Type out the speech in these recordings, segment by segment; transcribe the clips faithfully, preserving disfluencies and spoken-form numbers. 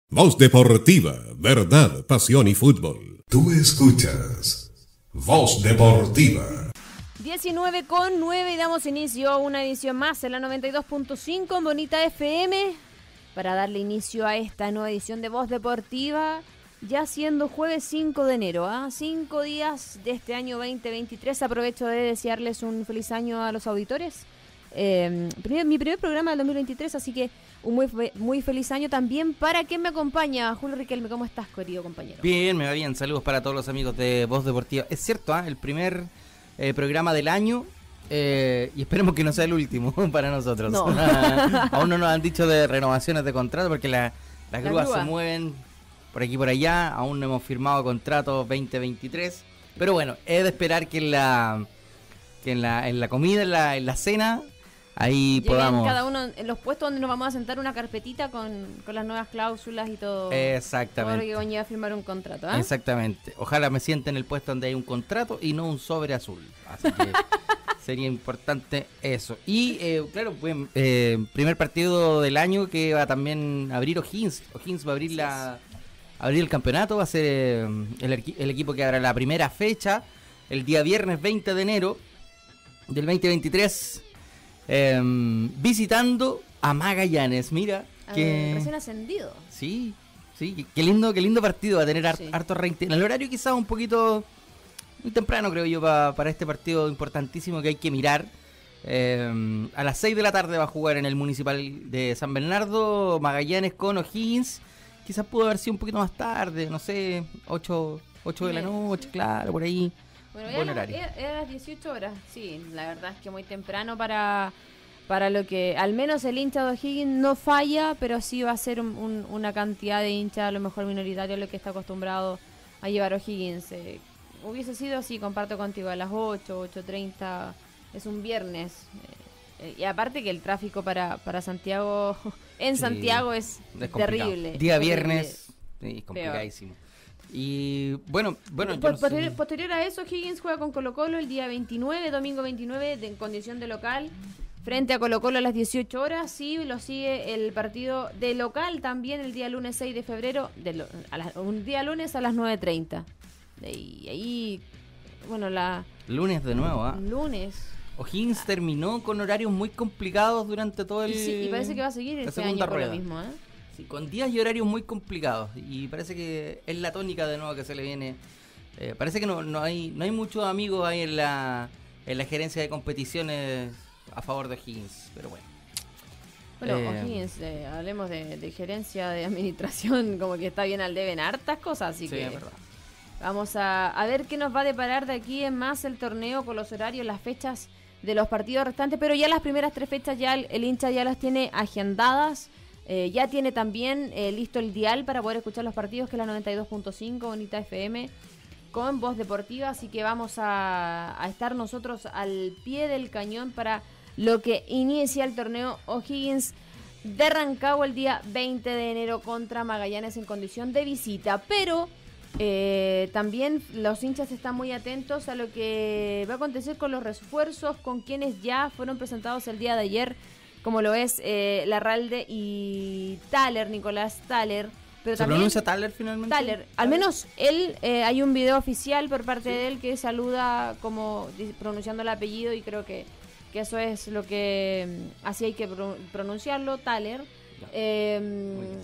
Voz Deportiva, verdad, pasión y fútbol. Tú escuchas Voz Deportiva. diecinueve con nueve y damos inicio a una edición más en la noventa y dos punto cinco en Bonita F M para darle inicio a esta nueva edición de Voz Deportiva, ya siendo jueves cinco de enero, ¿ah? Cinco días de este año veinte veintitrés. Aprovecho de desearles un feliz año a los auditores. Eh, primer, mi primer programa del dos mil veintitrés, así que un muy, muy feliz año también para quien me acompaña. Julio Riquelme, ¿cómo estás, querido compañero? Bien, me va bien. Saludos para todos los amigos de Voz Deportiva. Es cierto, ¿eh? el primer eh, programa del año eh, y esperemos que no sea el último para nosotros. No. Aún no nos han dicho de renovaciones de contrato porque la, las La grúas grúa. se mueven por aquí y por allá. Aún no hemos firmado contrato veinte veintitrés. Pero bueno, he de esperar que en la, que en la, en la comida, en la, en la cena... Ahí Lleguen podamos... cada uno en los puestos donde nos vamos a sentar una carpetita con, con las nuevas cláusulas y todo. Exactamente. Todo lo que conlleva firmar un contrato, ¿eh? Exactamente. Ojalá me siente en el puesto donde hay un contrato y no un sobre azul. Así que sería importante eso. Y eh, claro, pues, eh, primer partido del año que va también a abrir O'Higgins. O'Higgins va a abrir, la, abrir el campeonato, va a ser eh, el, el equipo que abra la primera fecha el día viernes veinte de enero del veinte veintitrés. Eh, visitando a Magallanes, mira que... Eh, recién ascendido. Sí, sí, qué lindo, qué lindo partido va a tener har- Sí. harto rating. El horario quizás un poquito muy temprano, creo yo, pa- para este partido importantísimo que hay que mirar. Eh, a las seis de la tarde va a jugar en el Municipal de San Bernardo, Magallanes con O'Higgins. Quizás pudo haber sido un poquito más tarde, no sé, ocho de la noche, claro, por ahí. Bueno, Buen era, horario. era, era las dieciocho horas, sí, la verdad es que muy temprano para, para lo que, al menos el hincha de O'Higgins no falla, pero sí va a ser un, un, una cantidad de hinchas, a lo mejor minoritario, a lo que está acostumbrado a llevar O'Higgins. Eh, hubiese sido así, comparto contigo, a las ocho, ocho treinta, es un viernes. Eh, y aparte que el tráfico para, para Santiago, en Sí, Santiago es, es complicado. terrible. Día terrible. viernes, sí, complicadísimo. Y bueno, bueno, yo Por- no sé. posterior, posterior a eso, Higgins juega con Colo Colo el día veintinueve, domingo veintinueve, de- en condición de local, frente a Colo Colo a las dieciocho horas. Sí, lo sigue el partido de local también el día lunes seis de febrero, de lo- a las- un día lunes a las nueve treinta. Y ahí, bueno, la Lunes de nuevo, ¿ah? lunes. O'Higgins terminó con horarios muy complicados durante todo el... Y, sí, y parece que va a seguir la este segunda año por lo rueda. mismo, ¿eh? Sí, con días y horarios muy complicados. Y parece que es la tónica de nuevo que se le viene. Eh, parece que no, no hay no hay muchos amigos ahí en la, en la gerencia de competiciones a favor de O'Higgins. Pero bueno. Bueno, Eh, O'Higgins, eh, hablemos de, de gerencia, de administración, como que está bien al debe en hartas cosas, así sí, que... es verdad. Vamos a, a ver qué nos va a deparar de aquí en más el torneo con los horarios, las fechas de los partidos restantes, pero ya las primeras tres fechas ya el, el hincha ya las tiene agendadas, eh, ya tiene también eh, listo el dial para poder escuchar los partidos, que es la noventa y dos punto cinco, Bonita F M, con Voz Deportiva, así que vamos a, a estar nosotros al pie del cañón para lo que inicia el torneo O'Higgins de Rancagua el día veinte de enero contra Magallanes en condición de visita, pero... Eh, también los hinchas están muy atentos a lo que va a acontecer con los refuerzos, con quienes ya fueron presentados el día de ayer, como lo es eh, Larralde y Thaler, Nicolás Thaler. Pero ¿Se también, pronuncia Thaler finalmente? Thaler, al menos él, eh, hay un video oficial por parte de él que saluda como di- pronunciando el apellido, y creo que, que eso es lo que mm, así hay que pro- pronunciarlo, Thaler. Ya. Eh, Muy bien.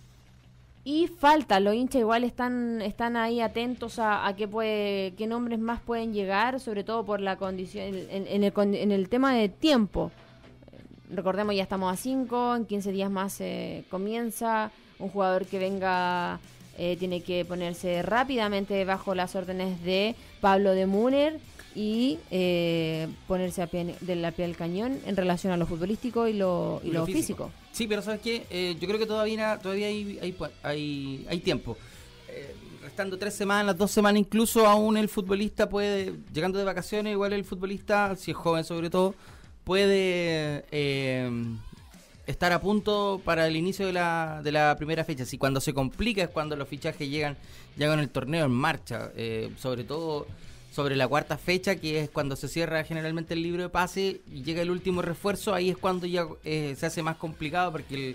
Y falta, los hinchas igual están están ahí atentos a, a qué puede, qué nombres más pueden llegar, sobre todo por la condición, en, en el, con- en el tema de tiempo. Recordemos, ya estamos a cinco, en quince días más eh, comienza. Un jugador que venga eh, tiene que ponerse rápidamente bajo las órdenes de Pablo de Muner y eh, ponerse a pie, de la pie del cañón en relación a lo futbolístico y lo, y lo físico. Sí, pero ¿sabes qué? Eh, yo creo que todavía todavía hay hay, hay, hay tiempo. Eh, restando tres semanas, dos semanas incluso, aún el futbolista puede, llegando de vacaciones, igual el futbolista, si es joven sobre todo, puede eh, estar a punto para el inicio de la, de la primera fecha. Si cuando se complica es cuando los fichajes llegan, llegan el torneo en marcha, eh, sobre todo sobre la cuarta fecha, que es cuando se cierra generalmente el libro de pase y llega el último refuerzo. Ahí es cuando ya eh, se hace más complicado, porque el,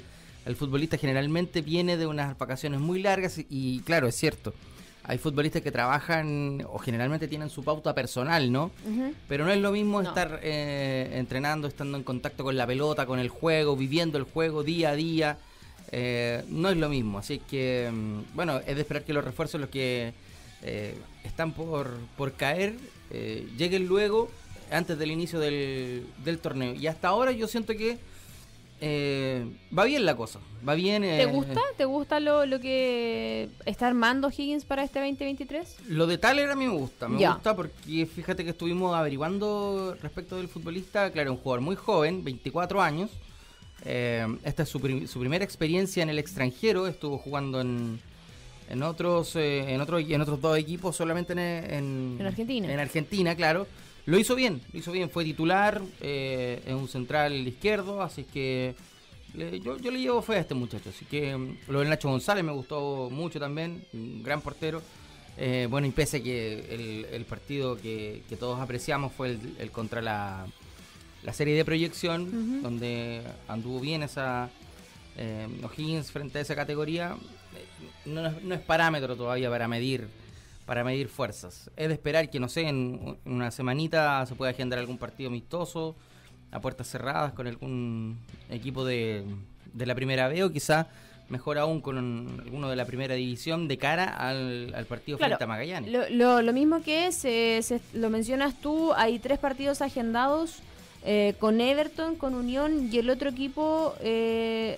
el futbolista generalmente viene de unas vacaciones muy largas y, y claro, es cierto, hay futbolistas que trabajan o generalmente tienen su pauta personal, ¿no? Uh-huh. Pero no es lo mismo no. estar eh, entrenando, estando en contacto con la pelota, con el juego, viviendo el juego día a día. Eh, no es lo mismo, así que, bueno, es de esperar que los refuerzos, los que eh, están por, por caer, eh, lleguen luego, antes del inicio del, del torneo. Y hasta ahora yo siento que eh, va bien la cosa, va bien. Eh, ¿Te gusta? ¿Te gusta lo, lo que está armando Higgins para este veinte veintitrés? Lo de Thaler a mí me gusta, me ya. gusta porque fíjate que estuvimos averiguando respecto del futbolista, claro, un jugador muy joven, veinticuatro años. Eh, esta es su, prim- su primera experiencia en el extranjero, estuvo jugando en en otros eh, en otros en otros dos equipos solamente en, en, en Argentina. En Argentina, claro. Lo hizo bien, lo hizo bien, fue titular, eh, es un central izquierdo, así que le, yo, yo le llevo fe a este muchacho. Así que um, lo del Nacho González me gustó mucho también, un gran portero. Eh, bueno, y pese a que el, el partido que, que todos apreciamos fue el, el contra la, la serie de proyección, uh-huh. donde anduvo bien esa eh, O'Higgins frente a esa categoría, no, no es parámetro todavía para medir para medir fuerzas. Es de esperar que, no sé, en una semanita se pueda agendar algún partido amistoso a puertas cerradas con algún equipo de, de la primera B o quizá mejor aún con un, alguno de la primera división de cara al, al partido claro, frente a Magallanes. Lo, lo, lo mismo que es, eh, se, lo mencionas tú, hay tres partidos agendados eh, con Everton, con Unión y el otro equipo eh,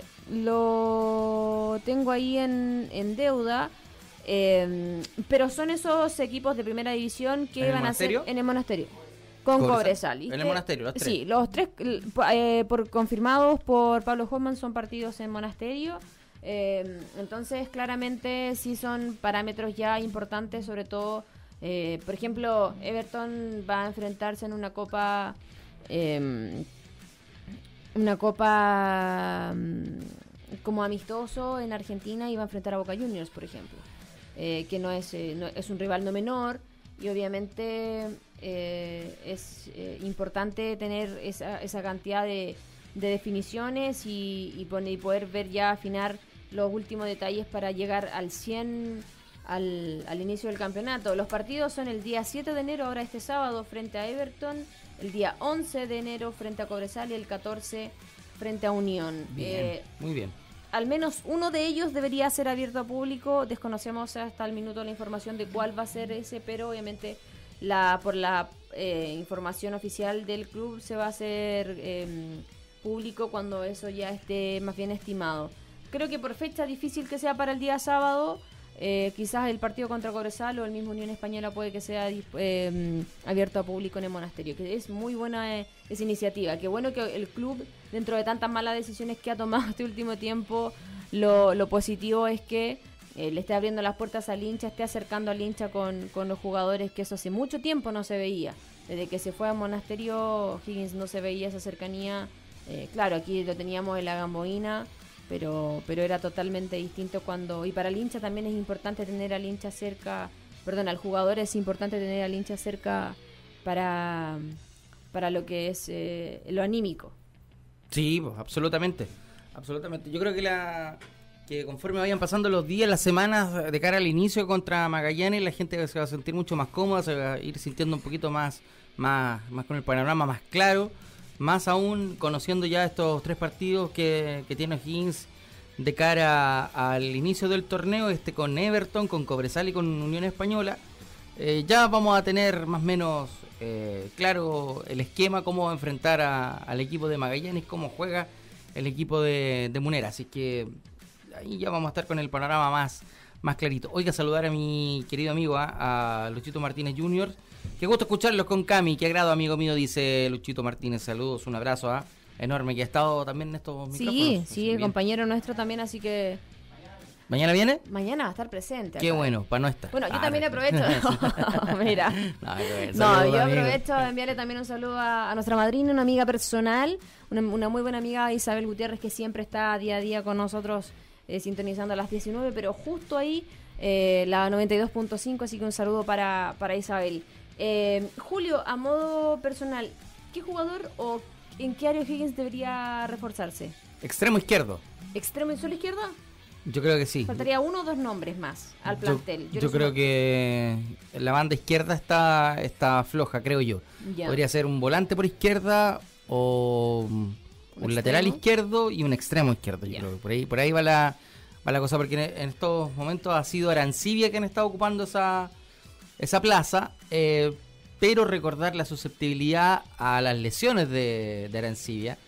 lo tengo ahí en, en deuda. Eh, pero son esos equipos de primera división que van a ser en el Monasterio con Cobresal. En el Monasterio, los tres. Sí, los tres eh, por confirmados por Pablo Hoffman son partidos en Monasterio. Eh, entonces, claramente sí son parámetros ya importantes, sobre todo, eh, por ejemplo, Everton va a enfrentarse en una copa, eh, una copa um, como amistoso en Argentina y va a enfrentar a Boca Juniors, por ejemplo. Eh, que no es, eh, no, es un rival no menor y obviamente eh, es eh, importante tener esa, esa cantidad de, de definiciones y, y, poner, y poder ver ya afinar los últimos detalles para llegar al cien al, al inicio del campeonato. Los partidos son el día siete de enero, ahora este sábado, frente a Everton, el día once de enero frente a Cobresal y el catorce frente a Unión. Bien, eh, muy bien. Al menos uno de ellos debería ser abierto a público. Desconocemos hasta el minuto la información de cuál va a ser ese, pero obviamente la por la eh, información oficial del club se va a hacer eh, público cuando eso ya esté más bien estimado. Creo que por fecha difícil que sea para el día sábado, eh, quizás el partido contra Cobresal o el mismo Unión Española puede que sea eh, abierto a público en el Monasterio, que es muy buena eh, esa iniciativa. Qué bueno que el club, dentro de tantas malas decisiones que ha tomado este último tiempo, lo, lo positivo es que eh, le esté abriendo las puertas al hincha, esté acercando al hincha con, con los jugadores, que eso hace mucho tiempo no se veía. Desde que se fue al Monasterio, Higgins no se veía esa cercanía. Eh, claro, aquí lo teníamos en la Gamboína, pero pero era totalmente distinto cuando... Y para el hincha también es importante tener al hincha cerca, perdón, al jugador es importante tener al hincha cerca para, para lo que es eh, lo anímico. Sí, pues, absolutamente, absolutamente. Yo creo que la que conforme vayan pasando los días, las semanas de cara al inicio contra Magallanes, la gente se va a sentir mucho más cómoda, se va a ir sintiendo un poquito más, más, más con el panorama más claro. Más aún conociendo ya estos tres partidos que, que tiene Higgins de cara al inicio del torneo, este con Everton, con Cobresal y con Unión Española. Eh, ya vamos a tener más o menos eh, claro el esquema, cómo enfrentar a, al equipo de Magallanes, cómo juega el equipo de, de Munera. Así que ahí ya vamos a estar con el panorama más, más clarito. Oiga, saludar a mi querido amigo, a, a Luchito Martínez junior Qué gusto escucharlos con Cami, qué agrado, amigo mío, dice Luchito Martínez. Saludos, un abrazo ¿eh? enorme, que ha estado también en estos sí, micrófonos. Sí, sí, el compañero nuestro también, así que... ¿Mañana viene? Mañana va a estar presente. Qué acá. Bueno, para no estar. Bueno, yo ah, también no. aprovecho. Mira. No, ver, no yo amigo. aprovecho de enviarle también un saludo a, a nuestra madrina, una amiga personal, una, una muy buena amiga, Isabel Gutiérrez, que siempre está día a día con nosotros eh, sintonizando a las diecinueve, pero justo ahí eh, la noventa y dos punto cinco, así que un saludo para, para Isabel. Eh, Julio, a modo personal, ¿qué jugador o en qué área Higgins debería reforzarse? Extremo izquierdo. ¿Extremo y solo izquierdo? Yo creo que sí. Faltaría uno o dos nombres más al plantel. Yo, yo creo que la banda izquierda está, está floja, creo yo. Ya. Podría ser un volante por izquierda o un, un lateral izquierdo y un extremo izquierdo. Yo ya. creo que por ahí, por ahí va la, va la cosa, porque en estos momentos ha sido Arancibia quien está ocupando esa, esa plaza. Eh, pero recordar la susceptibilidad a las lesiones de, de Arancibia.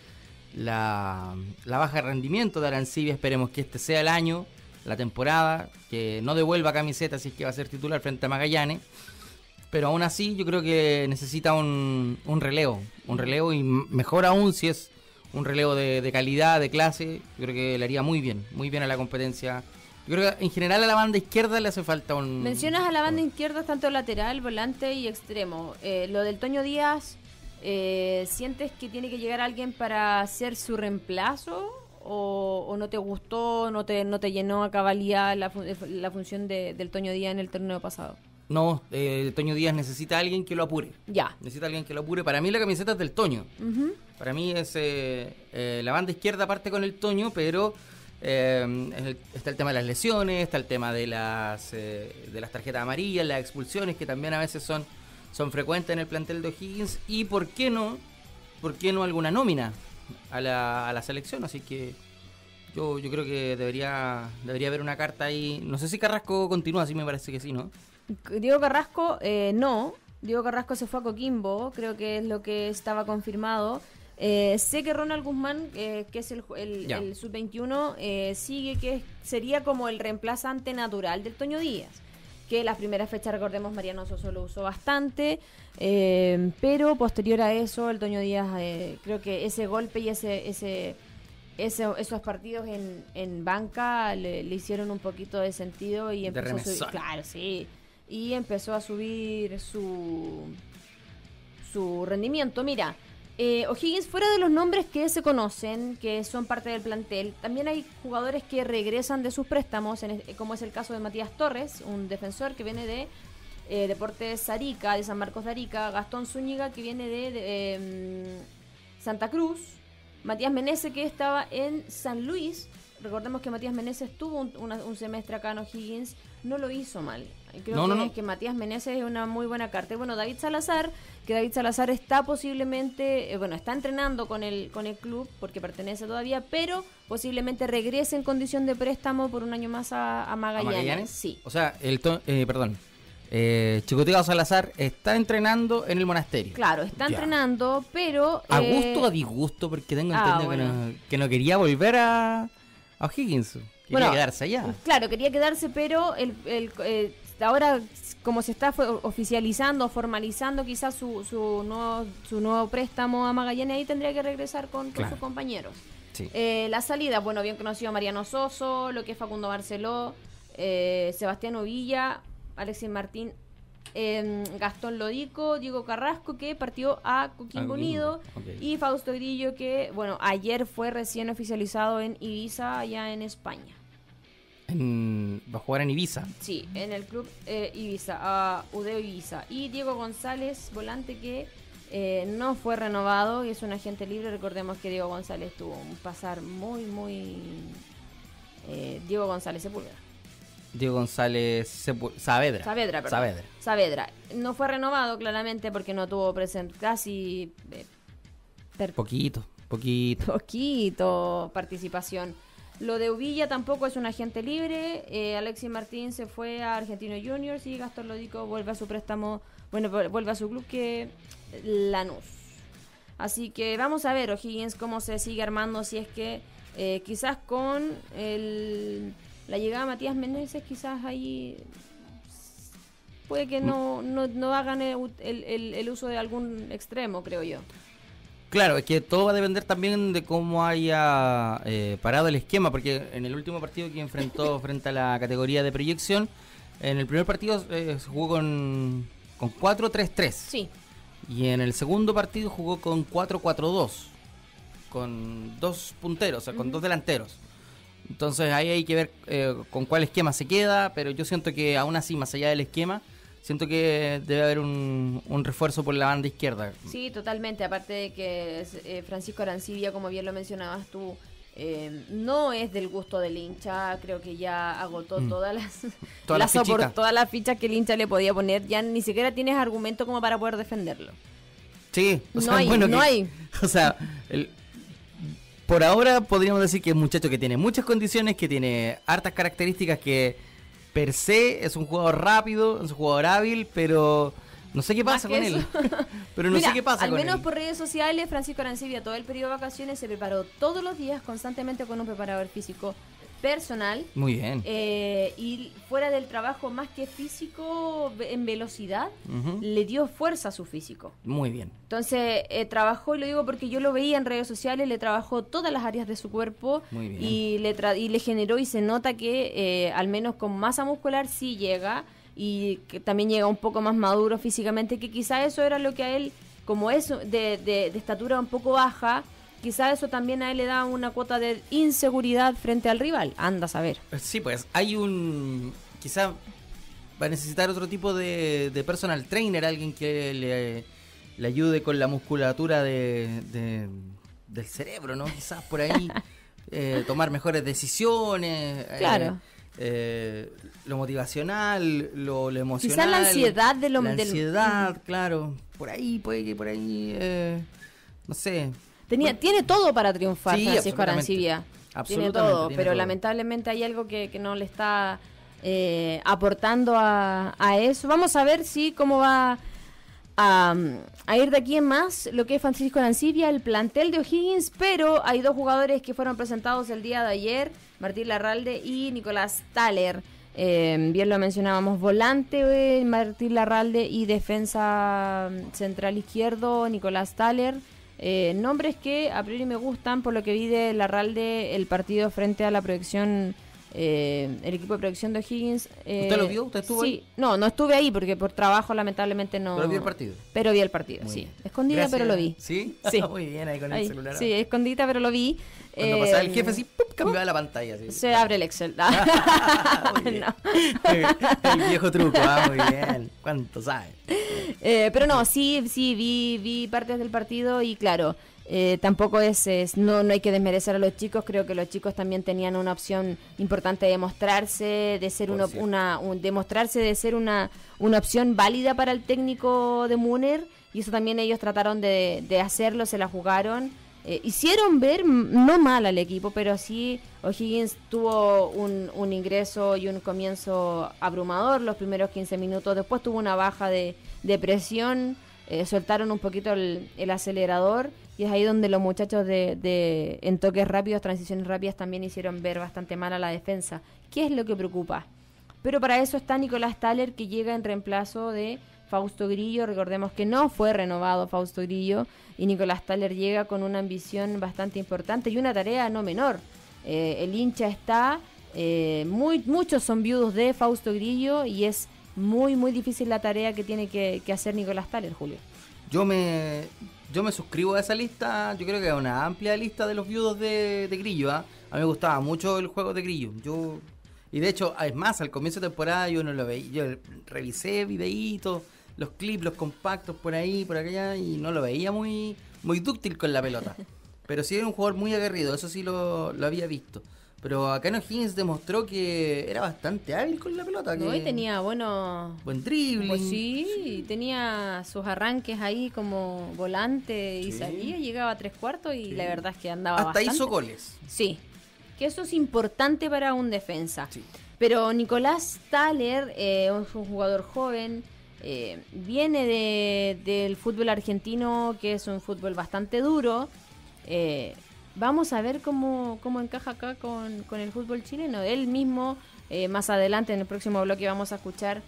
La, la baja de rendimiento de Arancibia, esperemos que este sea el año, la temporada, que no devuelva camiseta si es que va a ser titular frente a Magallanes, pero aún así yo creo que necesita un, un relevo, un relevo y mejor aún si es un relevo de, de calidad, de clase, yo creo que le haría muy bien, muy bien a la competencia. Yo creo que en general a la banda izquierda le hace falta un... Mencionas a la banda izquierda tanto lateral, volante y extremo, eh, lo del Toño Díaz... Eh, ¿Sientes que tiene que llegar alguien para hacer su reemplazo? ¿O, o no te gustó, no te, no te llenó a cabalidad la, fun- la función de, del Toño Díaz en el torneo pasado? No, eh, Toño Díaz necesita a alguien que lo apure. Ya. Necesita a alguien que lo apure. Para mí la camiseta es del Toño. Uh-huh. Para mí es eh, eh, la banda izquierda parte con el Toño, pero eh, el, está el tema de las lesiones, está el tema de las, eh, de las tarjetas amarillas, las expulsiones, que también a veces son... son frecuentes en el plantel de O'Higgins, y por qué no, por qué no alguna nómina a la, a la selección, así que yo yo creo que debería debería haber una carta ahí, no sé si Carrasco continúa, así me parece que sí, ¿no? Diego Carrasco, eh, no, Diego Carrasco se fue a Coquimbo, creo que es lo que estaba confirmado. Eh, sé que Ronald Guzmán, eh, que es el, el, el sub veintiuno, eh, sigue, que sería como el reemplazante natural del Toño Díaz. Que las primeras fechas, recordemos, Mariano Soso lo usó bastante, eh, pero posterior a eso, el Toño Díaz, eh, creo que ese golpe y ese ese, ese esos partidos en, en banca le, le hicieron un poquito de sentido y empezó a subir, claro, sí, y empezó a subir su su rendimiento. Mira, Eh, O'Higgins, fuera de los nombres que se conocen, que son parte del plantel, también hay jugadores que regresan de sus préstamos, en, como es el caso de Matías Torres, un defensor que viene de eh, Deportes Arica, de San Marcos de Arica, Gastón Zúñiga, que viene de, de eh, Santa Cruz, Matías Menezes, que estaba en San Luis. Recordemos que Matías Menezes tuvo un, una, un semestre acá en O'Higgins, no lo hizo mal. Creo no, que, no, no. que Matías Menezes es una muy buena carta. Y bueno, David Salazar, que David Salazar está posiblemente, eh, bueno, está entrenando con el con el club porque pertenece todavía, pero posiblemente regrese en condición de préstamo por un año más a, a Magallanes. ¿A Magallanes? Sí. O sea, el to- eh, perdón, eh, Chicoteado Salazar está entrenando en el monasterio. Claro, está ya. entrenando, pero... ¿A eh... gusto o a disgusto? Porque tengo ah, entendido bueno. que, no, que no quería volver a, a O'Higgins. Quería bueno, quedarse allá. Claro, quería quedarse, pero el, el, eh, ahora, como se está oficializando, formalizando quizás su, su, nuevo, su nuevo préstamo a Magallanes, ahí tendría que regresar con, con claro. sus compañeros. Sí. Eh, la salida, bueno, bien conocido Mariano Soso, lo que es Facundo Barceló, eh, Sebastián Ovilla, Alexis Martín, eh, Gastón Lodico, Diego Carrasco, que partió a Coquimbo Unido, okay. y Fausto Grillo, que, bueno, ayer fue recién oficializado en Ibiza, allá en España. En, va a jugar en Ibiza. Sí, en el club eh, Ibiza, uh, Udeo Ibiza. Y Diego González, volante, que eh, no fue renovado y es un agente libre. Recordemos que Diego González tuvo un pasar muy, muy... Eh, Diego González Sepúlveda. Diego González Sepu- Saavedra. Saavedra, perdón. Saavedra. Saavedra. No fue renovado, claramente, porque no tuvo presente casi... Eh, per- poquito, poquito. Poquito participación. Lo de Uvilla tampoco es un agente libre. Eh, Alexis Martín se fue a Argentino Juniors y Gastón Lodico vuelve a su préstamo, bueno, vuelve a su club, que Lanús. Así que vamos a ver, O'Higgins, cómo se sigue armando, si es que eh, quizás con el, la llegada de Matías Menezes, quizás ahí puede que no, no, no hagan el, el, el uso de algún extremo, creo yo. Claro, es que todo va a depender también de cómo haya eh, parado el esquema, porque en el último partido que enfrentó frente a la categoría de proyección, en el primer partido eh, se jugó con, con cuatro tres tres. Sí. Y en el segundo partido jugó con cuatro cuatro dos, con dos punteros, o sea, con uh-huh. dos delanteros. Entonces ahí hay que ver eh, con cuál esquema se queda, pero yo siento que aún así, más allá del esquema, siento que debe haber un, un refuerzo por la banda izquierda. Sí, totalmente. Aparte de que eh, Francisco Arancibia, como bien lo mencionabas tú, Eh, no es del gusto del hincha, creo que ya agotó mm. todas las todas las, las por, todas las fichas que el hincha le podía poner, ya ni siquiera tienes argumento como para poder defenderlo. Sí, o no sea, hay, bueno, no que, hay. O sea, el, por ahora podríamos decir que es un muchacho que tiene muchas condiciones, que tiene hartas características, que per se es un jugador rápido, es un jugador hábil, pero no sé qué pasa con él. Pero no Mira, sé qué pasa al con menos él. por redes sociales, Francisco Arancibia todo el periodo de vacaciones se preparó todos los días constantemente con un preparador físico personal. Muy bien. Eh, y fuera del trabajo, más que físico, en velocidad, uh-huh. le dio fuerza a su físico. Muy bien. Entonces, eh, trabajó, y lo digo porque yo lo veía en redes sociales, le trabajó todas las áreas de su cuerpo. Muy bien. Y le, tra- y le generó, y se nota que eh, al menos con masa muscular sí llega, y que también llega un poco más maduro físicamente, que quizá eso era lo que a él, como es de, de, de estatura un poco baja, quizá eso también a él le da una cuota de inseguridad frente al rival. Anda a saber. Sí, pues hay un... Quizá va a necesitar otro tipo de, de personal trainer, alguien que le, le ayude con la musculatura de, de, del cerebro, ¿no? Quizás por ahí eh, tomar mejores decisiones. Claro. Eh, eh, lo motivacional, lo, lo emocional. Quizás la ansiedad de lo... La del... ansiedad, claro. Por ahí, puede que por ahí... Eh, no sé... Tenía, tiene todo para triunfar, sí, Francisco Arancibia. Tiene todo, tiene pero todo. lamentablemente hay algo que, que no le está eh, aportando a, a eso. Vamos a ver si cómo va a, a ir de aquí en más lo que es Francisco Arancibia, el plantel de O'Higgins, pero hay dos jugadores que fueron presentados el día de ayer, Martín Larralde y Nicolás Thaler. Eh, bien lo mencionábamos, volante eh, Martín Larralde y defensa central izquierdo Nicolás Thaler. Eh, nombres que a priori me gustan por lo que vi de Larralde el partido frente a la proyección, eh, el equipo de proyección de O'Higgins. Eh, ¿Usted lo vio? ¿Usted estuvo sí, ahí? No, no estuve ahí porque por trabajo lamentablemente no. ¿Pero vio el partido? Pero vi el partido, Muy sí. bien. Escondida, Gracias. pero lo vi. ¿Sí? Sí. Muy bien, ahí con Ahí, el celular. sí, escondida, pero lo vi. Cuando eh, pasaba el jefe así, ¡pum!, cambiaba la pantalla. Así. Se abre el Excel. Muy bien. No. El viejo truco, ah, muy bien. ¿Cuánto sabe? Eh, pero no, sí, sí, vi, vi partes del partido y claro, eh, tampoco es, es no, no hay que desmerecer a los chicos. Creo que los chicos también tenían una opción importante de mostrarse, de ser una, una un, de mostrarse de ser una, una opción válida para el técnico de Muner, y eso también ellos trataron de, de hacerlo, se la jugaron. Eh, hicieron ver no mal al equipo, pero sí O'Higgins tuvo un, un ingreso y un comienzo abrumador los primeros quince minutos, después tuvo una baja de, de presión, eh, soltaron un poquito el, el acelerador, y es ahí donde los muchachos de, de en toques rápidos, transiciones rápidas, también hicieron ver bastante mal a la defensa. ¿Qué es lo que preocupa? Pero para eso está Nicolás Thaler, que llega en reemplazo de Fausto Grillo. Recordemos que no fue renovado Fausto Grillo, y Nicolás Thaler llega con una ambición bastante importante y una tarea no menor. Eh, el hincha está, eh, muy muchos son viudos de Fausto Grillo, y es muy muy difícil la tarea que tiene que, que hacer Nicolás Thaler, Julio. Yo me yo me suscribo a esa lista. Yo creo que es una amplia lista de los viudos de, de Grillo, ¿eh? A mí me gustaba mucho el juego de Grillo. Yo y de hecho, es más, al comienzo de temporada yo no lo veía, yo revisé videitos, los clips, los compactos por ahí, por allá, y no lo veía muy muy dúctil con la pelota. Pero sí era un jugador muy aguerrido, eso sí lo, lo había visto. Pero acá en O'Higgins demostró que era bastante hábil con la pelota. Que No, y tenía bueno, buen dribbling. Pues sí, tenía sus arranques ahí como volante, y Sí. salía, llegaba a tres cuartos, y Sí. la verdad es que andaba Hasta bastante. hizo goles. Sí, que eso es importante para un defensa. Sí. Pero Nicolás Thaler eh, es un jugador joven, eh, viene de, del fútbol argentino, que es un fútbol bastante duro. Eh, vamos a ver cómo, cómo encaja acá con, con el fútbol chileno. Él mismo, eh, más adelante en el próximo bloque vamos a escuchar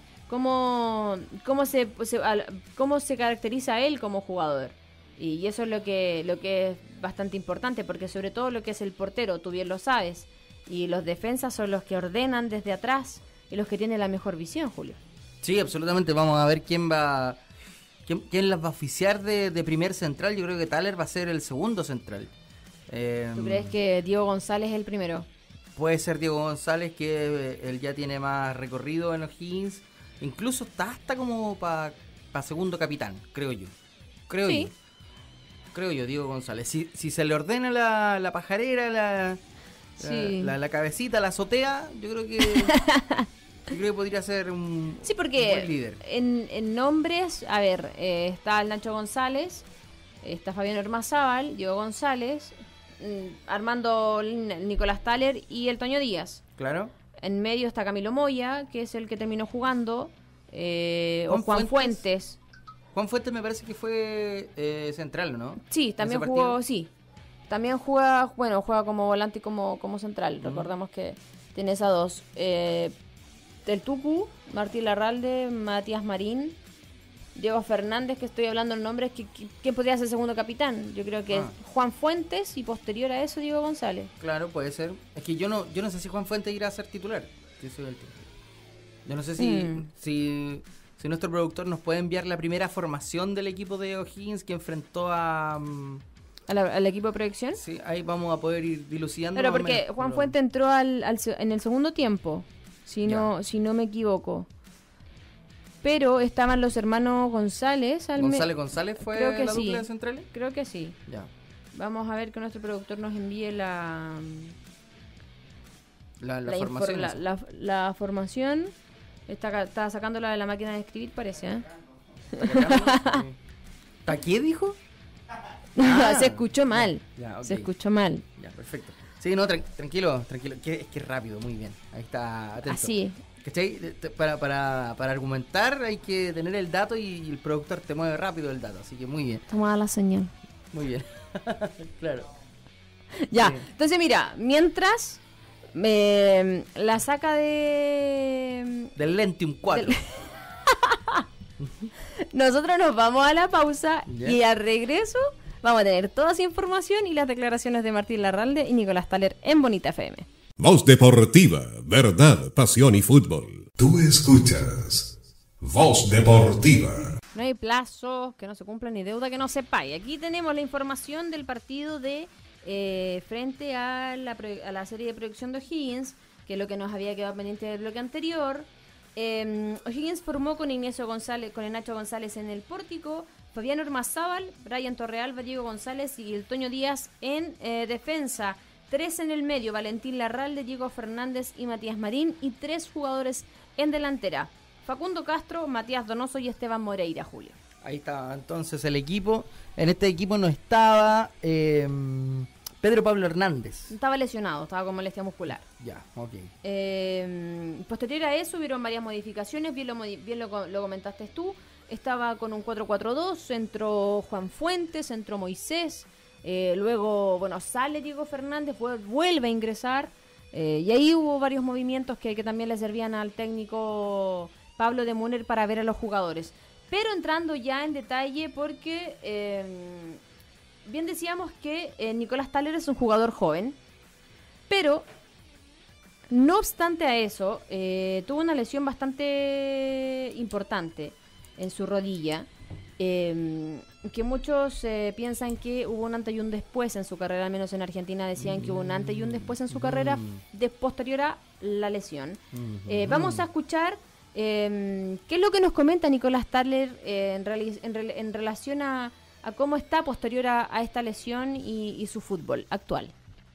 cómo, cómo, se, se, al- cómo se caracteriza él como jugador. Y, y eso es lo que, lo que es bastante importante, porque sobre todo lo que es el portero, tú bien lo sabes, y los defensas son los que ordenan desde atrás y los que tienen la mejor visión, Julio. Sí, absolutamente. Vamos a ver quién va quién, quién las va a oficiar de, de primer central. Yo creo que Thaler va a ser el segundo central. Eh, ¿Tú crees que Diego González es el primero? Puede ser Diego González, que él ya tiene más recorrido en O'Higgins. Incluso está hasta como para pa segundo capitán, creo yo. Creo Sí. yo. creo yo, Diego González. Si, si se le ordena la, la pajarera, la, sí. la, la, la cabecita, la azotea, yo creo que yo creo que podría ser un, sí, porque un buen líder. En, en nombres, a ver, eh, está el Nacho González, está Fabián Ormazábal, Diego González, Armando Nicolás Thaler y el Toño Díaz. Claro. En medio está Camilo Moya, que es el que terminó jugando, eh, Juan o Juan Fuentes. Fuentes. Juan Fuentes me parece que fue eh, central, ¿no? Sí, también jugó, sí. También juega, bueno, juega como volante y como, como central. Uh-huh. Recordamos que tiene esas dos. Eh, del Tucu, Martín Larralde, Matías Marín, Diego Fernández, que estoy hablando el nombre, que, que, ¿quién podría ser segundo capitán? Yo creo que ah. Juan Fuentes y posterior a eso Diego González. Claro, puede ser. Es que yo no yo no sé si Juan Fuentes irá a ser titular. Yo, soy el yo no sé si, mm. si si nuestro productor nos puede enviar la primera formación del equipo de O'Higgins que enfrentó a... Um, ¿A la, ¿Al equipo de proyección? Sí, ahí vamos a poder ir dilucidando. Pero porque menos, Juan pero... Fuentes entró al, al, en el segundo tiempo, si no, si no me equivoco. Pero estaban los hermanos González. Al ¿González me... González fue Creo que la sí. dupla de centrales? Creo que sí. Ya. Vamos a ver que nuestro productor nos envíe la... La, la, la formación. Infor, la, la, la formación. Está, está sacándola de la máquina de escribir, parece, ¿eh? ¿Está qué dijo? Ah, se escuchó mal. Ya, okay. Se escuchó mal. Ya, perfecto. Sí, no, tra- tranquilo, tranquilo. Que, es que es rápido, muy bien. Ahí está, atento. Así. ¿Cachai? Para, para, para argumentar hay que tener el dato y el productor te mueve rápido el dato, así que muy bien. Toma la señal. Muy bien. Claro. Ya, sí. Entonces mira, mientras eh, la saca de... Del Lentium cuatro. Del... Nosotros nos vamos a la pausa yeah. y al regreso vamos a tener toda esa información y las declaraciones de Martín Larralde y Nicolás Thaler en Bonita F M. Voz Deportiva, verdad, pasión y fútbol. Tú escuchas Voz Deportiva. No hay plazos que no se cumplan ni deuda que no se pague. Aquí tenemos la información del partido de eh, frente a la, a la serie de proyección de O'Higgins, que es lo que nos había quedado pendiente del bloque anterior. Eh, O'Higgins formó con Ignacio González, con Nacho González en el pórtico, Fabián Ormazábal, Brian Torrealba, Diego González y el Toño Díaz en eh, defensa. Tres en el medio, Valentín Larralde, Diego Fernández y Matías Marín. Y tres jugadores en delantera, Facundo Castro, Matías Donoso y Esteban Moreira, Julio. Ahí está entonces el equipo. En este equipo no estaba eh, Pedro Pablo Hernández. Estaba lesionado, estaba con molestia muscular. Ya, ok. Eh, posterior a eso hubieron varias modificaciones, bien lo, bien lo, lo comentaste tú. Estaba con un cuatro cuatro dos, entró Juan Fuentes, entró Moisés. Eh, luego, bueno, sale Diego Fernández, vuelve a ingresar. Eh, y ahí hubo varios movimientos que, que también le servían al técnico Pablo de Muner para ver a los jugadores. Pero entrando ya en detalle porque eh, bien decíamos que eh, Nicolás Thaler es un jugador joven, pero no obstante a eso, eh, tuvo una lesión bastante importante en su rodilla, eh, que muchos eh, piensan que hubo un antes y un después en su carrera, al menos en Argentina decían que hubo un antes y un después en su carrera de posterior a la lesión. Eh, vamos a escuchar eh, qué es lo que nos comenta Nicolás Thaler eh, en, reali- en, re- en relación a, a cómo está posterior a, a esta lesión y, y su fútbol actual.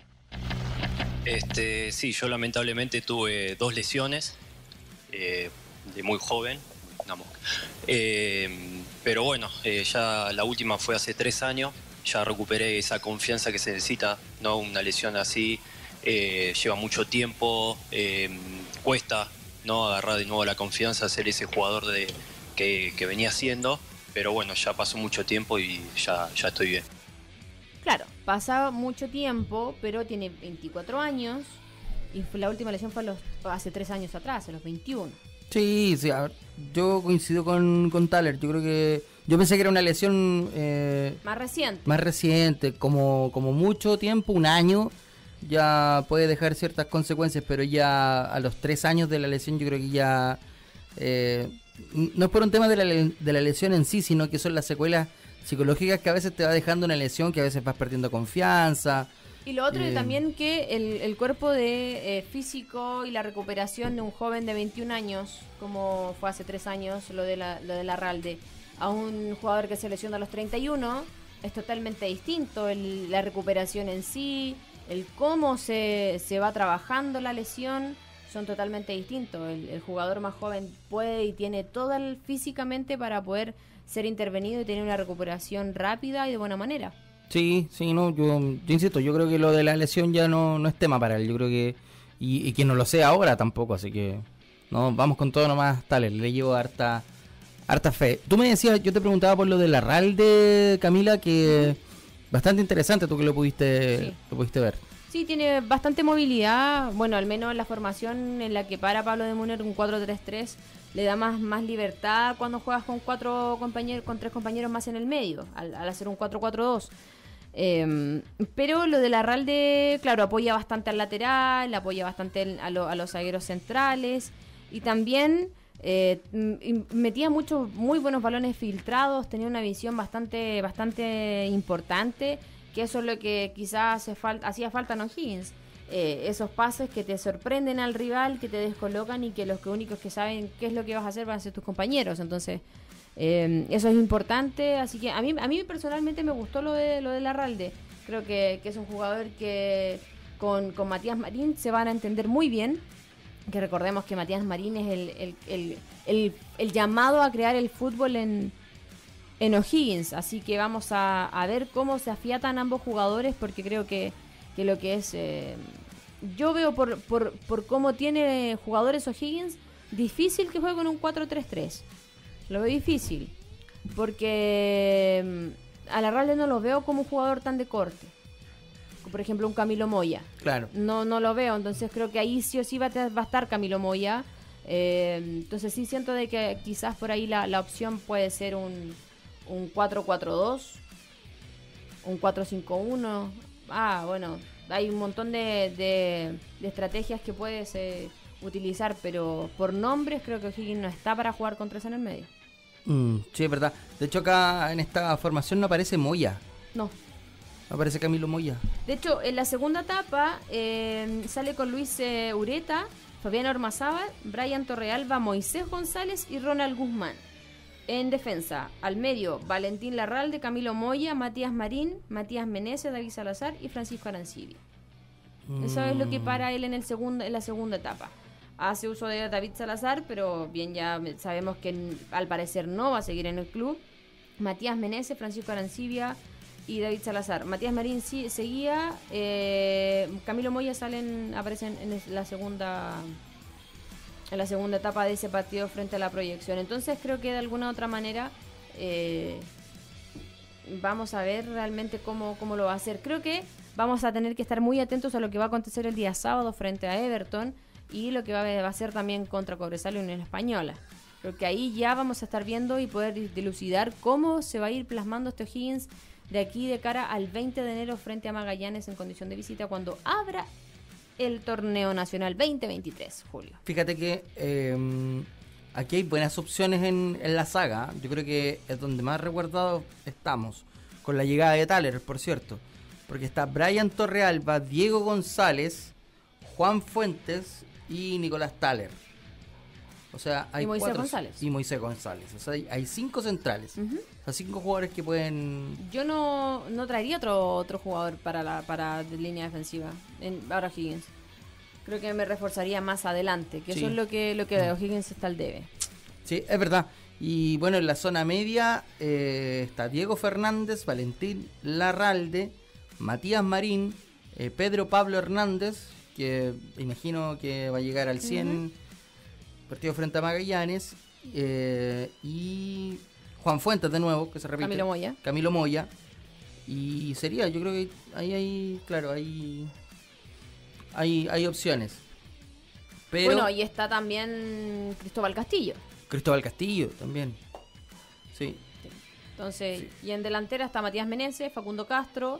Este, sí, yo lamentablemente tuve dos lesiones eh, de muy joven, digamos. Eh, pero bueno, eh, ya la última fue hace tres años, ya recuperé esa confianza que se necesita, ¿no? Una lesión así eh, lleva mucho tiempo, eh, cuesta, ¿no? Agarrar de nuevo la confianza, ser ese jugador de, que, que venía siendo, pero bueno, ya pasó mucho tiempo y ya, ya estoy bien. Claro, pasa mucho tiempo, pero tiene veinticuatro años y fue, la última lesión fue a los, hace tres años atrás, a los veintiuno. Sí, sí, a ver, yo coincido con, con Thaler. Yo creo que yo pensé que era una lesión eh, más reciente. Más reciente, como, como mucho tiempo, un año, ya puede dejar ciertas consecuencias, pero ya a los tres años de la lesión yo creo que ya eh, no es por un tema de la, de la lesión en sí, sino que son las secuelas psicológicas que a veces te va dejando una lesión, que a veces vas perdiendo confianza. Y lo otro eh, es también que el, el cuerpo de eh, físico y la recuperación de un joven de veintiún años, como fue hace tres años lo de la, lo de Larralde, a un jugador que se lesiona a los treinta y uno, es totalmente distinto, el, la recuperación en sí, el cómo se, se va trabajando la lesión, son totalmente distintos. El, el jugador más joven puede y tiene todo el, físicamente para poder ser intervenido y tener una recuperación rápida y de buena manera. Sí, sí, no, yo, yo insisto, yo creo que lo de la lesión ya no, no es tema para él, yo creo que, y, y que no lo sea ahora tampoco, así que, no, vamos con todo nomás, Thaler, le llevo harta, harta fe. Tú me decías, yo te preguntaba por lo de la Larralde, Camila, que bastante interesante tú que lo pudiste, sí. lo pudiste ver. Sí, tiene bastante movilidad, bueno, al menos en la formación en la que para Pablo de Munner un cuatro tres tres, le da más, más libertad cuando juegas con cuatro compañeros, con tres compañeros más en el medio, al, al hacer un cuatro cuatro dos. Eh, pero lo de Larralde, claro, apoya bastante al lateral, apoya bastante a, lo, a los zagueros centrales y también eh, metía muchos muy buenos balones filtrados, tenía una visión bastante bastante importante, que eso es lo que quizás hace fal- hacía falta en O'Higgins. Eh, esos pases que te sorprenden al rival, que te descolocan y que los que únicos que saben qué es lo que vas a hacer van a ser tus compañeros. Entonces Eh, eso es importante, así que a mí a mí personalmente me gustó lo de lo de Larralde. Creo que, que es un jugador que con, con Matías Marín se van a entender muy bien, que recordemos que Matías Marín es el, el, el, el, el llamado a crear el fútbol en, en O'Higgins, así que vamos a, a ver cómo se afiatan ambos jugadores, porque creo que, que lo que es eh, yo veo por, por, por cómo tiene jugadores O'Higgins, difícil que juegue con un cuatro tres tres. Lo veo difícil, porque a Larralde no lo veo como un jugador tan de corte. Por ejemplo, un Camilo Moya. Claro. No no lo veo, entonces creo que ahí sí o sí va a, va a estar Camilo Moya. Eh, entonces sí siento de que quizás por ahí la, la opción puede ser un, un cuatro cuatro dos, un cuatro cinco uno. Ah, bueno, hay un montón de, de, de estrategias que puedes eh, utilizar, pero por nombres creo que O'Higgins no está para jugar con tres en el medio. Mm, sí, es verdad. De hecho, acá en esta formación no aparece Moya. No. No aparece Camilo Moya. De hecho, en la segunda etapa eh, sale con Luis eh, Ureta, Fabián Ormazábal, Brian Torrealba, Moisés González y Ronald Guzmán. En defensa, al medio, Valentín Larralde, Camilo Moya, Matías Marín, Matías Meneses, David Salazar y Francisco Arancibia. Mm. Eso es lo que para él en, el segundo, en la segunda etapa. Hace uso de David Salazar, pero bien ya sabemos que al parecer no va a seguir en el club. Matías Meneses, Francisco Arancibia y David Salazar. Matías Marín sí, seguía, eh, Camilo Moya salen, aparecen en la segunda en la segunda etapa de ese partido frente a la Proyección. Entonces creo que de alguna u otra manera eh, vamos a ver realmente cómo, cómo lo va a hacer. Creo que vamos a tener que estar muy atentos a lo que va a acontecer el día sábado frente a Everton y lo que va a, va a ser también contra Cobresal y Unión Española. Creo que ahí ya vamos a estar viendo y poder dilucidar cómo se va a ir plasmando este O'Higgins de aquí de cara al veinte de enero frente a Magallanes en condición de visita cuando abra el torneo nacional veinte veintitrés, Julio. Fíjate que eh, aquí hay buenas opciones en, en la saga. Yo creo que es donde más resguardados estamos, con la llegada de Thaler, por cierto. Porque está Brian Torrealba, Diego González, Juan Fuentes y Nicolás Thaler. O sea, hay y Moisés cuatro, González. Y Moisés González. O sea, hay, hay cinco centrales. Uh-huh. O sea, cinco jugadores que pueden... Yo no, no traería otro otro jugador para la para de línea defensiva en ahora O'Higgins. Creo que me reforzaría más adelante, que sí. Eso es lo que lo que uh-huh. O'Higgins está al debe. Sí, es verdad. Y bueno, en la zona media eh, está Diego Fernández, Valentín Larralde, Matías Marín, eh, Pedro Pablo Hernández, que imagino que va a llegar al cien, uh-huh. partido frente a Magallanes, eh, y Juan Fuentes de nuevo, que se repite. Camilo Moya. Camilo Moya. Y sería, yo creo que ahí hay, claro, hay, hay, hay opciones. Pero, bueno, y está también Cristóbal Castillo. Cristóbal Castillo también, sí. sí. Entonces, sí. Y en delantera está Matías Meneses, Facundo Castro,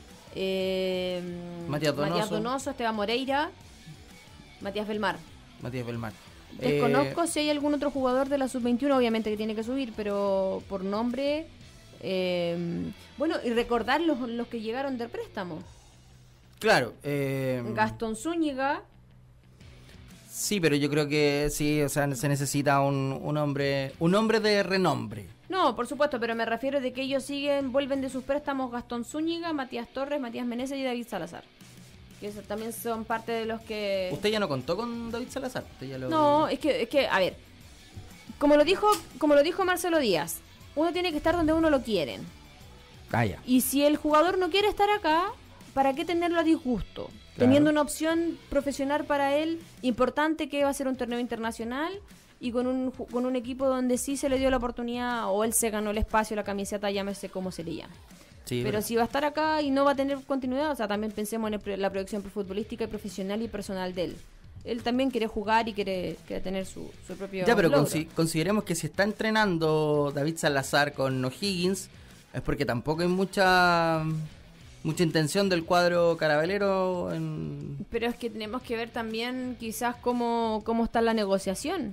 eh, Matías Donoso. Matías Donoso, Esteban Moreira, Matías Belmar. Matías Belmar. Desconozco eh, si hay algún otro jugador de la sub veintiuno, obviamente que tiene que subir, pero por nombre... Eh, bueno, y recordar los, los que llegaron del préstamo. Claro. Eh, Gastón Zúñiga. Sí, pero yo creo que sí, o sea, se necesita un, un hombre un hombre de renombre. No, por supuesto, pero me refiero de que ellos siguen, vuelven de sus préstamos Gastón Zúñiga, Matías Torres, Matías Meneses y David Salazar. Que eso también son parte de los que... ¿Usted ya no contó con David Salazar? ¿Usted ya lo... No, es que, es que, a ver, como lo dijo, como lo dijo Marcelo Díaz, uno tiene que estar donde uno lo quieren. Ah, ya. Y si el jugador no quiere estar acá, ¿para qué tenerlo a disgusto? Claro. Teniendo una opción profesional para él importante, que va a ser un torneo internacional, y con un ju- con un equipo donde sí se le dio la oportunidad, o él se ganó el espacio, la camiseta, llámese como se le llame. Sí, Pero verdad. si va a estar acá y no va a tener continuidad, o sea, también pensemos en el pro- la proyección futbolística y profesional y personal de él. Él también quiere jugar y quiere, quiere tener su, su propio Ya, pero logro. consi- consideremos que si está entrenando David Salazar con O'Higgins, es porque tampoco hay mucha mucha intención del cuadro carabelero en... Pero es que tenemos que ver también quizás cómo, cómo está la negociación.